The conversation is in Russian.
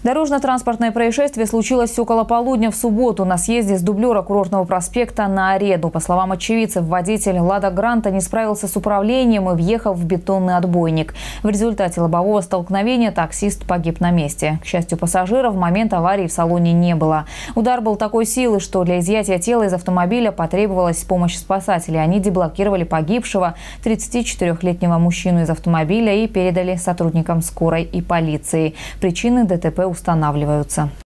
Дорожно-транспортное происшествие случилось около полудня в субботу на съезде с дублера Курортного проспекта на Арену. По словам очевидцев, водитель «Лада Гранта» не справился с управлением и въехал в бетонный отбойник. В результате лобового столкновения таксист погиб на месте. К счастью, пассажиров в момент аварии в салоне не было. Удар был такой силы, что для изъятия тела из автомобиля потребовалась помощь спасателей. Они деблокировали погибшего 34-летнего мужчину из автомобиля и передали сотрудникам скорой и полиции. Причины ДТП устанавливаются.